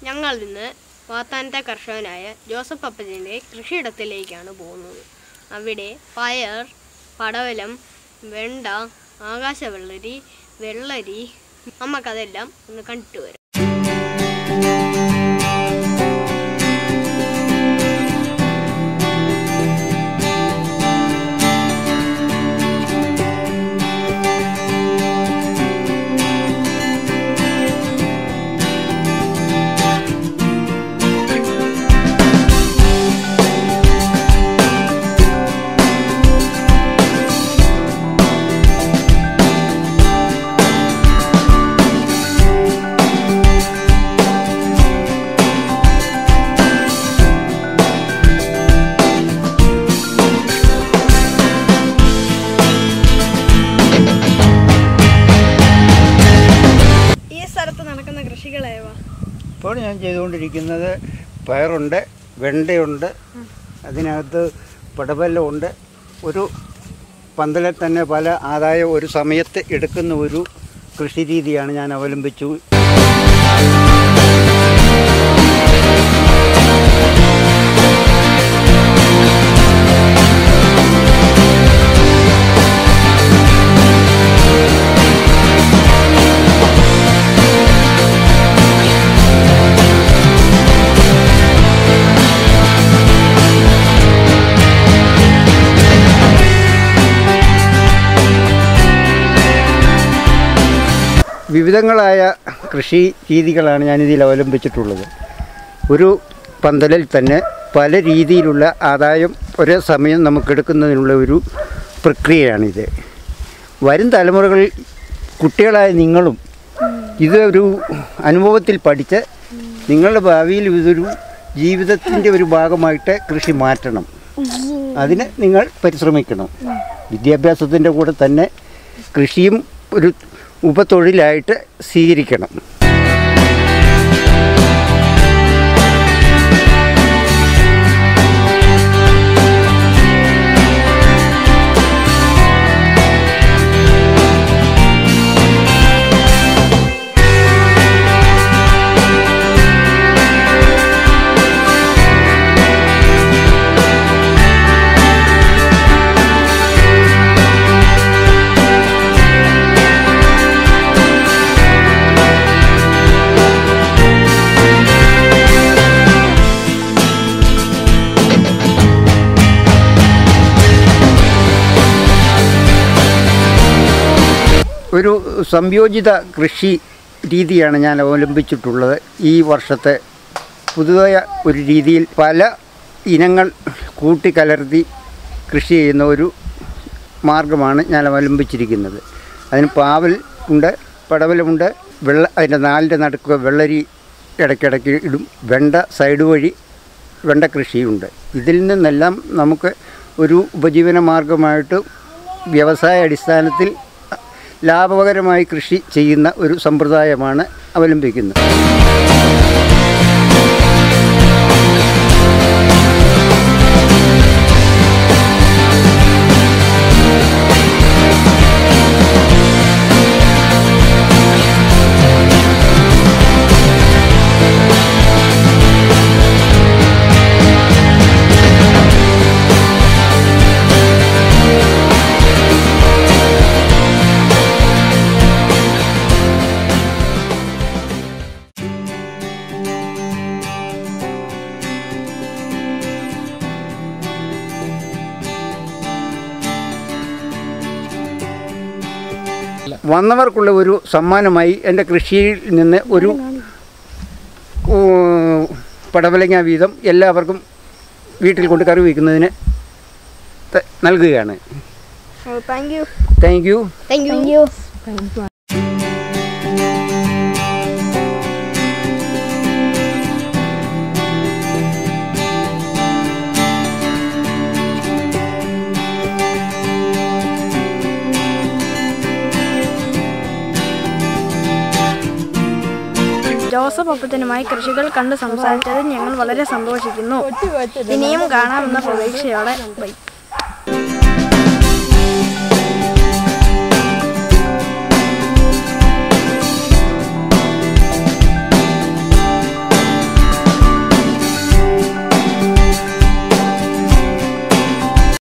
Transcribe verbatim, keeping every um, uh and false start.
ഞങ്ങൾ ഇന്ന് വാത്താനത്തെ കർഷകനായ ജോസഫ് അപ്പച്ചൻ്റെ കൃഷിയിടത്തിലേക്കാണ് പോകുന്നത്. അവിടെ പയർ, പടവലം, വെണ്ട, ആകാശവെള്ളരി, വെള്ളരി, നമുക്കതെല്ലാം ഒന്ന് കണ്ടിട്ട് വരാം. ഇപ്പോൾ ഞാൻ ചെയ്തുകൊണ്ടിരിക്കുന്നത് പയറുണ്ട്, വെണ്ടയുണ്ട്, അതിനകത്ത് പടവലമുണ്ട്. ഒരു പന്തലിൽ തന്നെ പല ആദായം ഒരു സമയത്ത് എടുക്കുന്ന ഒരു കൃഷി രീതിയാണ് ഞാൻ അവലംബിച്ചു. വിവിധങ്ങളായ കൃഷി രീതികളാണ് ഞാനിതിൽ അവലംബിച്ചിട്ടുള്ളത്. ഒരു പന്തലിൽ തന്നെ പല രീതിയിലുള്ള ആദായം ഒരേ സമയം നമുക്കെടുക്കുന്നതിനുള്ള ഒരു പ്രക്രിയയാണിത്. വരും തലമുറകളിൽ കുട്ടികളായ നിങ്ങളും ഇതൊരു അനുഭവത്തിൽ പഠിച്ച് നിങ്ങളുടെ ഭാവിയിൽ ഇതൊരു ജീവിതത്തിൻ്റെ ഒരു ഭാഗമായിട്ട് കൃഷി മാറ്റണം. അതിന് നിങ്ങൾ പരിശ്രമിക്കണം. വിദ്യാഭ്യാസത്തിൻ്റെ കൂടെ തന്നെ കൃഷിയും ഒരു ഉപതൊഴിലായിട്ട് സ്വീകരിക്കണം. ഒരു സംയോജിത കൃഷി രീതിയാണ് ഞാൻ അവലംബിച്ചിട്ടുള്ളത്. ഈ വർഷത്തെ പുതിയ ഒരു രീതിയിൽ പല ഇനങ്ങൾ കൂട്ടിക്കലർത്തി കൃഷി ചെയ്യുന്ന ഒരു മാർഗമാണ് ഞാൻ അവലംബിച്ചിരിക്കുന്നത്. അതിന് പാവൽ ഉണ്ട്, പടവലമുണ്ട്, വെള്ള അതിൻ്റെ നാലിൻ്റെ നടുക്ക് വെള്ളരി ഇടയ്ക്കിടയ്ക്ക് ഇടും, വെണ്ട സൈഡ് വഴി വെണ്ട കൃഷിയുണ്ട്. ഇതിൽ നിന്നെല്ലാം നമുക്ക് ഒരു ഉപജീവന മാർഗമായിട്ട് വ്യവസായ അടിസ്ഥാനത്തിൽ ലാഭകരമായി കൃഷി ചെയ്യുന്ന ഒരു സമ്പ്രദായമാണ് അവലംബിക്കുന്നത്. വന്നവർക്കുള്ള ഒരു സമ്മാനമായി എൻ്റെ കൃഷിയിൽ നിന്ന് ഒരു പടവലങ്ങ വീതം എല്ലാവർക്കും വീട്ടിൽ കൊണ്ട് കറി വയ്ക്കുന്നതിന് നൽകുകയാണ്. Thank you thank you thank you Joseph അപ്പച്ചനുമായി കൃഷികൾ കണ്ട് സംസാരിച്ചതിൽ ഞങ്ങൾ വളരെ സന്തോഷിക്കുന്നു. ഇനിയും കാണാമെന്ന പ്രതീക്ഷയോടെ ബൈ.